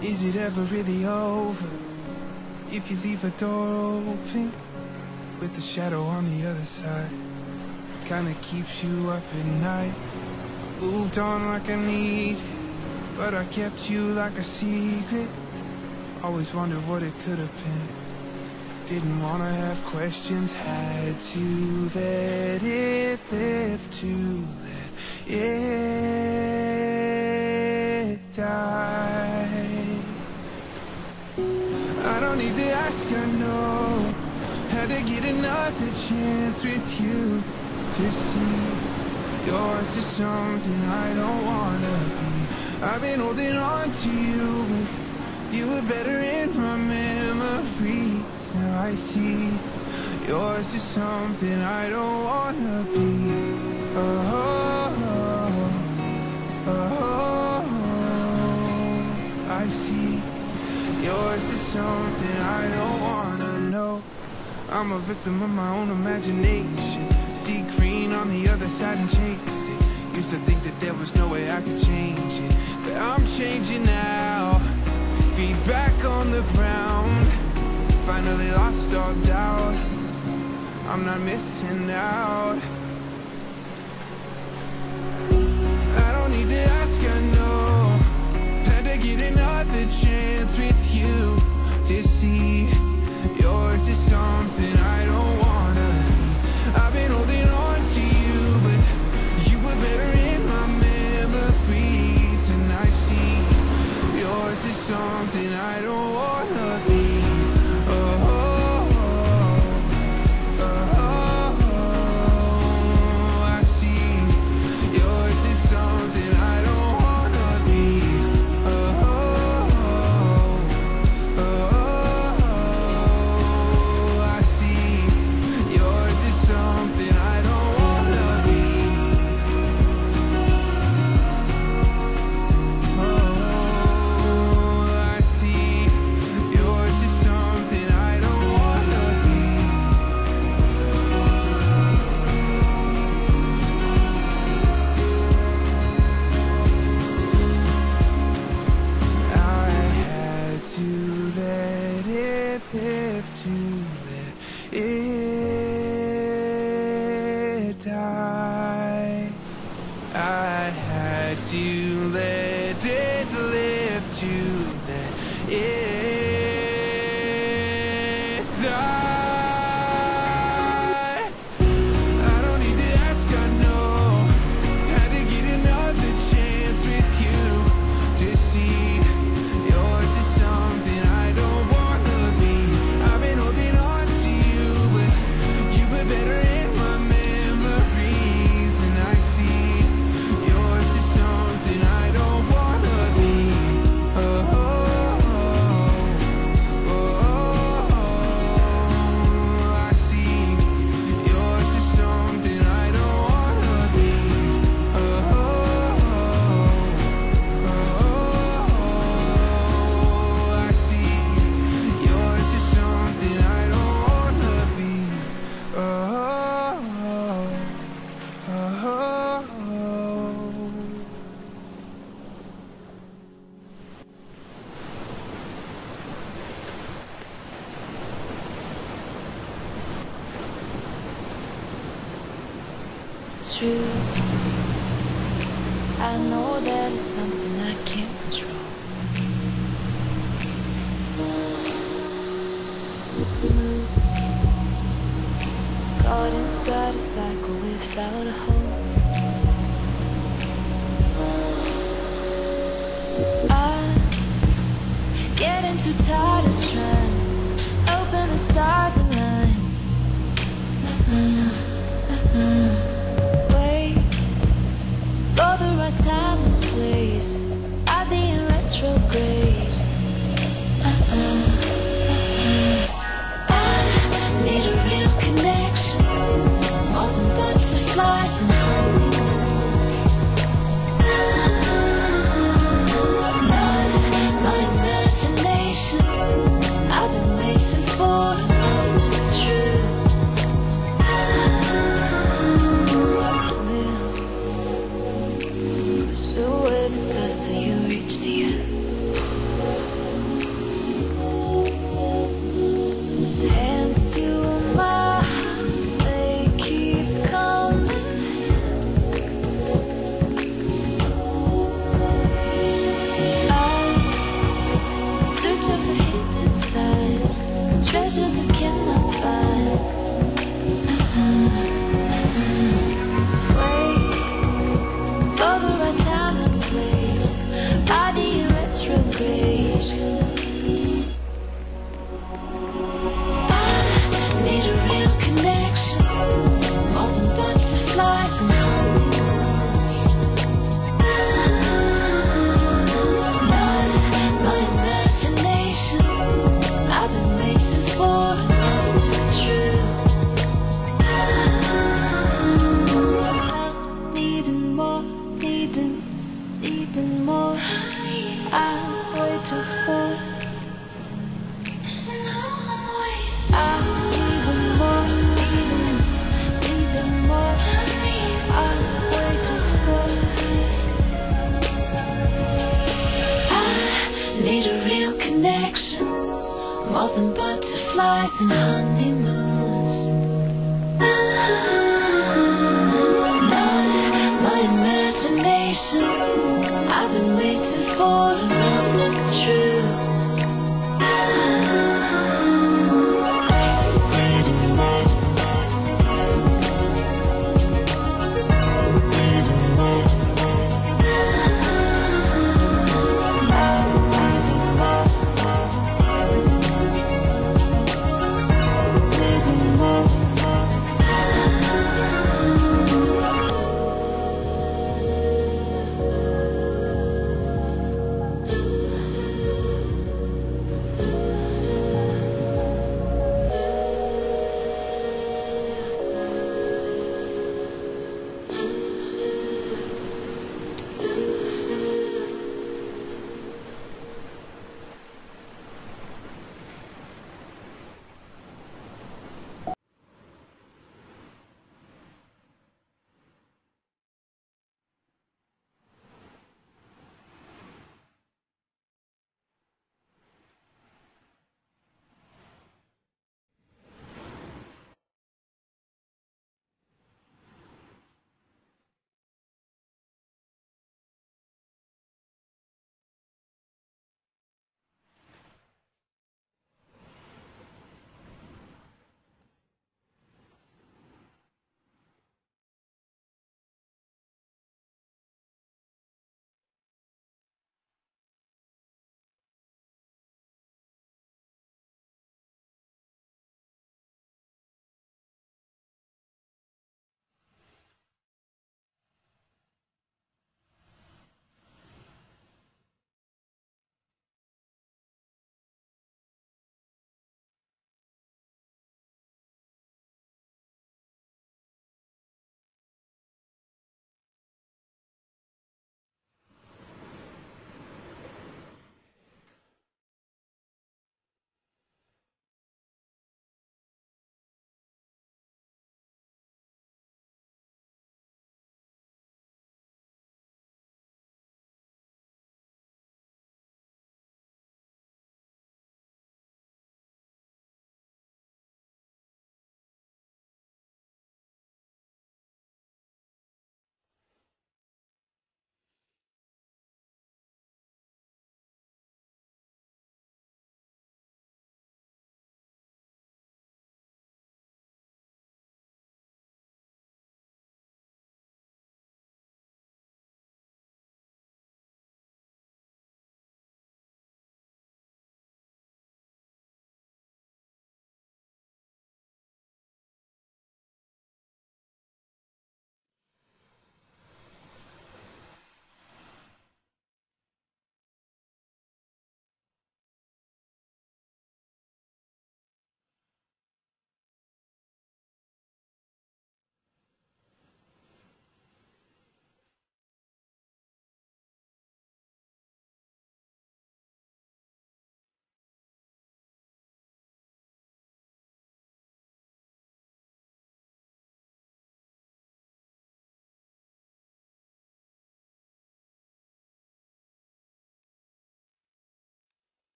Is it ever really over if you leave a door open with the shadow on the other side? Kinda keeps you up at night. Moved on like I needed, but I kept you like a secret. Always wondered what it could have been. Didn't wanna have questions, had to let it live, to let it die. I don't need to ask, I know. Had to get another chance with you to see yours is something I don't wanna be. I've been holding on to you, but you were better in my memories. Now I see yours is something I don't wanna be. Oh, oh, oh, I see yours is something I don't wanna know. I'm a victim of my own imagination. See green on the other side and chase it. Used to think that there was no way I could change it, but I'm changing now. Feet back on the ground, finally lost all doubt. I'm not missing out. I don't need to ask, I know. Had to get another chance with you to see yours is something I don't wanna be. I've been holding on to you, but you were better in my memories. And I see yours is something I don't wanna be. Oh, oh, oh, oh, oh, I see yours is something I don't wanna be. Oh, oh, oh, oh, I see yours is something I don't wanna be. Oh, I see yours is something I don't wanna be. I had to let it live, to let it die. I had to let it live, to let it die. I don't need to ask, I know. Had to get another chance with you to see yours is something I don't wanna be. I've been holding on to you, but you were better in my memories. And I see yours is something I don't wanna be. Oh, oh, oh, oh, oh, I see yours is something I don't wanna be. Oh, oh, oh, I see yours is something I don't wanna be. Oh, oh, oh. True, I know that it's something I can't control. Move, caught inside a cycle without a hope. I'm getting too tired of trying, hoping the stars align. Wait for the right time and place. I'd be in retrograde. I need a real connection, more than butterflies and honeymoons. Not my imagination. I've been waiting for enough. butterflies and honeymoons. Love, my imagination. I've been waiting for a love that's true.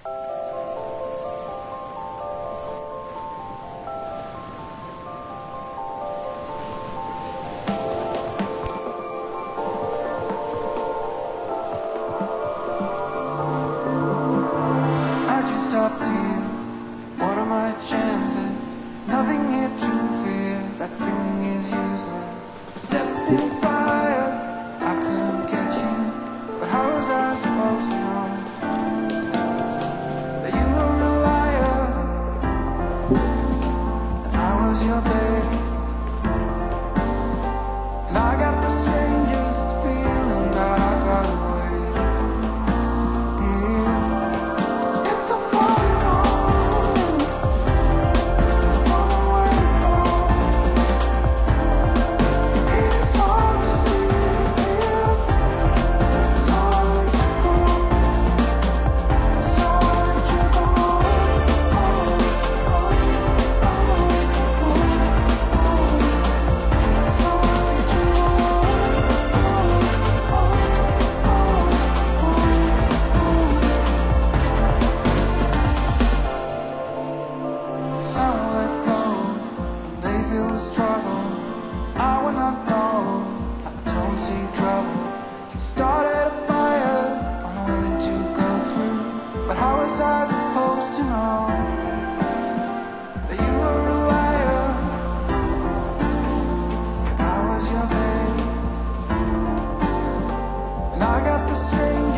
I just talked to you. What are my chances? Nothing here to fear. That feeling is useless. Stepped in fire. I couldn't catch you, but how was I supposed to know that you were a liar? And I was your babe, and I got the strangest feeling that I got away. Yeah. It's so far gone. Don't know where to go. It is hard to see it here. So I let you go. So I let you go. So I let you go. Some let go, they feel the struggle. I will not know, I don't see trouble. You started a fire, unwilling to go through. But how was I supposed to know that you were a liar? I was your babe, and I got the strength